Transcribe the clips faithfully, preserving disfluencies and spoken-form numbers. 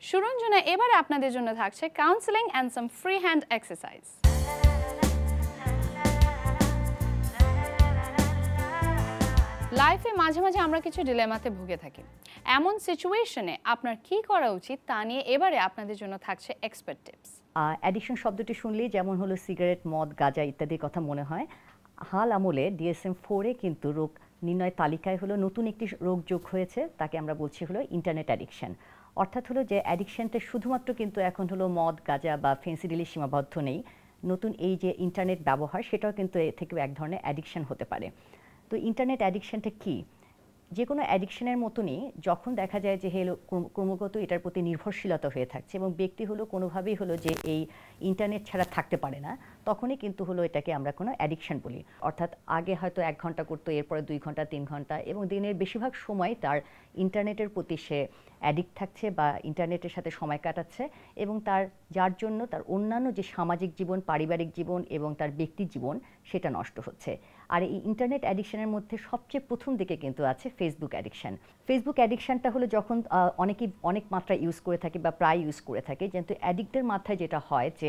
শুরুর জন্য এবারে আপনাদের জন্য থাকছে counselling and some free hand exercise. লাইফে মাঝে মাঝে আমরা কিছু ডিলেমাতে ভুগে থাকি। এমন সিচুয়েশনে আপনার কি করা উচিত তা নিয়ে এবারে আপনাদের জন্য থাকছে এক্সপার্ট টিপস। অ্যাডিকশন শব্দটি শুনলেই যেমন হলো সিগারেট, মদ, গাঁজা ইত্যাদির কথা মনে হয়। হাল আমলে ডিএসএম ফোরে কিন্তু রোগ নির্ণয় তালিকায় হলো নতুন একটি রোগ যোগ হয়েছে, তাকে আমরা বলছি হলো ইন্টারনেট অ্যাডিকশন। অর্থাৎ হলো যে অ্যাডিকশনটা শুধুমাত্র কিন্তু এখন হলো মদ, গাঁজা বা ফেন্সিডিলে সীমাবদ্ধ নেই। নতুন এই যে ইন্টারনেট ব্যবহার, সেটাও কিন্তু এ থেকেও এক ধরনের অ্যাডিকশন হতে পারে। তো ইন্টারনেট অ্যাডিকশনটা কী? যে কোনো অ্যাডিকশনের মতনই যখন দেখা যায় যে হেলো ক্রমাগত এটার প্রতি নির্ভরশীলতা হয়ে থাকছে এবং ব্যক্তি হলো কোনোভাবেই হলো যে এই ইন্টারনেট ছাড়া থাকতে পারে না, তখনই কিন্তু হলো এটাকে আমরা কোনো অ্যাডিকশন বলি। অর্থাৎ আগে হয়তো এক ঘন্টা করতো, এরপরে দুই ঘন্টা, তিন ঘন্টা, এবং দিনের বেশিরভাগ সময় তার ইন্টারনেটের প্রতি সে অ্যাডিক্ট থাকছে বা ইন্টারনেটের সাথে সময় কাটাচ্ছে, এবং তার যার জন্য তার অন্যান্য যে সামাজিক জীবন, পারিবারিক জীবন এবং তার ব্যক্তি জীবন সেটা নষ্ট হচ্ছে। আর এই ইন্টারনেট অ্যাডিকশনের মধ্যে সবচেয়ে প্রথম দিকে কিন্তু আছে ফেসবুক অ্যাডিকশন। ফেসবুক অ্যাডিকশনটা হলো যখন অনেকেই অনেক মাত্রায় ইউজ করে থাকে বা প্রায় ইউজ করে থাকে, কিন্তু অ্যাডিক্টের মাথায় যেটা হয় যে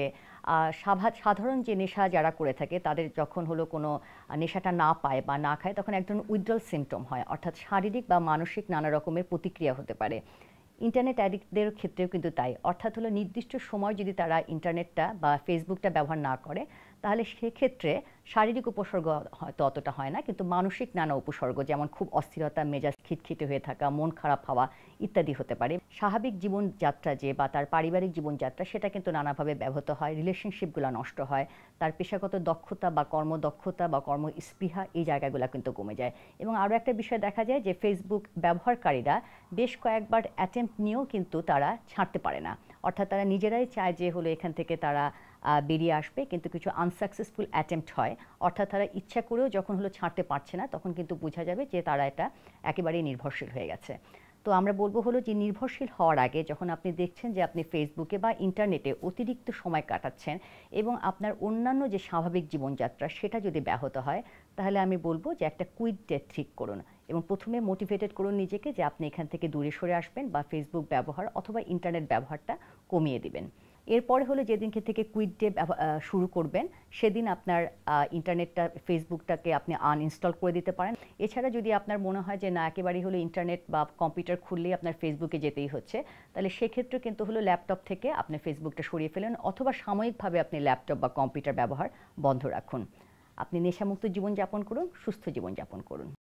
সাধারণ যে নেশা যারা করে থাকে তাদের যখন হলো কোনো নেশাটা না পায় বা না খায়, তখন এক ধরনের উইথড্রল সিমটম হয়, অর্থাৎ শারীরিক বা মানসিক নানা রকমের প্রতিক্রিয়া হতে পারে। ইন্টারনেট অ্যাডিক্টদের ক্ষেত্রেও কিন্তু তাই। অর্থাৎ হলো নির্দিষ্ট সময় যদি তারা ইন্টারনেটটা বা ফেসবুকটা ব্যবহার না করে, তাহলে সেক্ষেত্রে শারীরিক উপসর্গ হয়তো অতটা হয় না, কিন্তু মানসিক নানা উপসর্গ যেমন খুব অস্থিরতা, মেজাজ খিটখিটে হয়ে থাকা, মন খারাপ হওয়া ইত্যাদি হতে পারে। স্বাভাবিক জীবনযাত্রা যে বা তার পারিবারিক জীবনযাত্রা সেটা কিন্তু নানাভাবে ব্যাহত হয়, রিলেশনশিপগুলো নষ্ট হয়, তার পেশাগত দক্ষতা বা কর্মদক্ষতা বা কর্মস্পৃহা এই জায়গাগুলো কিন্তু কমে যায়। এবং আরও একটা বিষয় দেখা যায় যে ফেসবুক ব্যবহারকারীরা বেশ কয়েকবার অ্যাটেম্প্ট নিয়েও কিন্তু তারা ছাড়তে পারে না। অর্থাৎ তারা নিজেরাই চায় যে হলো এখান থেকে তারা বেরিয়ে আসবে, কিন্তু কিছু আনসাকসেসফুল অ্যাটেম্প্ট হয়। অর্থাৎ তারা ইচ্ছা করেও যখন হলো ছাড়তে পারছে না, তখন কিন্তু বোঝা যাবে যে তারা এটা একেবারেই নির্ভরশীল হয়ে গেছে। তো আমরা বলবো হলো যে নির্ভরশীল হওয়ার আগে যখন আপনি দেখছেন যে আপনি ফেসবুকে বা ইন্টারনেটে অতিরিক্ত সময় কাটাচ্ছেন এবং আপনার অন্যান্য যে স্বাভাবিক জীবনযাত্রা সেটা যদি ব্যাহত হয়, তাহলে আমি বলবো যে একটা কুইট ডেট ঠিক করুন এবং প্রথমে মোটিভেটেড করুন নিজেকে যে আপনি এখান থেকে দূরে সরে আসবেন বা ফেসবুক ব্যবহার অথবা ইন্টারনেট ব্যবহারটা কমিয়ে দিবেন। এরপরে হলো যেদিনকে থেকে কুইট ডে শুরু করবেন, সেদিন আপনার ইন্টারনেটটা, ফেসবুকটাকে আপনি আনইনস্টল করে দিতে পারেন। এছাড়া যদি আপনার মনে হয় যে না একেবারেই হলো ইন্টারনেট বা কম্পিউটার খুললেই আপনার ফেসবুকে যেতেই হচ্ছে, তাহলে সেক্ষেত্রে কিন্তু হলো ল্যাপটপ থেকে আপনি ফেসবুকটা সরিয়ে ফেলেন অথবা সাময়িকভাবে আপনি ল্যাপটপ বা কম্পিউটার ব্যবহার বন্ধ রাখুন। আপনি নেশামুক্ত জীবনযাপন করুন, সুস্থ জীবনযাপন করুন।